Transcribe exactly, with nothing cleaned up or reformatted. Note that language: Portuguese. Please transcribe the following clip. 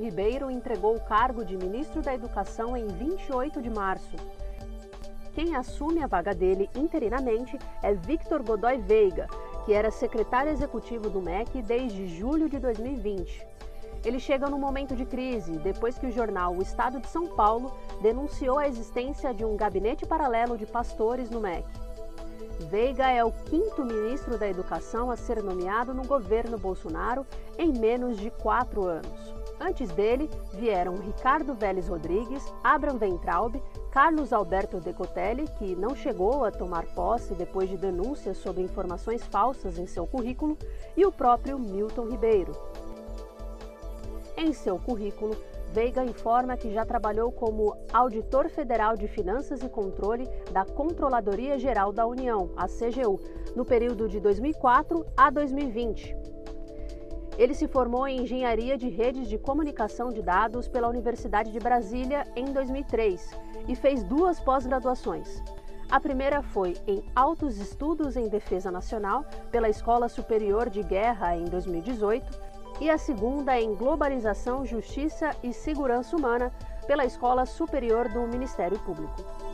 Ribeiro entregou o cargo de ministro da Educação em vinte e oito de março. Quem assume a vaga dele interinamente é Victor Godoy Veiga, que era secretário executivo do M E C desde julho de dois mil e vinte. Ele chega num momento de crise, depois que o jornal O Estado de São Paulo denunciou a existência de um gabinete paralelo de pastores no M E C. Veiga é o quinto ministro da Educação a ser nomeado no governo Bolsonaro em menos de quatro anos. Antes dele, vieram Ricardo Vélez Rodrigues, Abraham Weintraub, Carlos Alberto Decotelli, que não chegou a tomar posse depois de denúncias sobre informações falsas em seu currículo, e o próprio Milton Ribeiro. Em seu currículo, Veiga informa que já trabalhou como Auditor Federal de Finanças e Controle da Controladoria Geral da União, a C G U, no período de dois mil e quatro a dois mil e vinte. Ele se formou em Engenharia de Redes de Comunicação de Dados pela Universidade de Brasília em dois mil e três e fez duas pós-graduações. A primeira foi em Altos Estudos em Defesa Nacional pela Escola Superior de Guerra em dois mil e dezoito e a segunda em Globalização, Justiça e Segurança Humana pela Escola Superior do Ministério Público.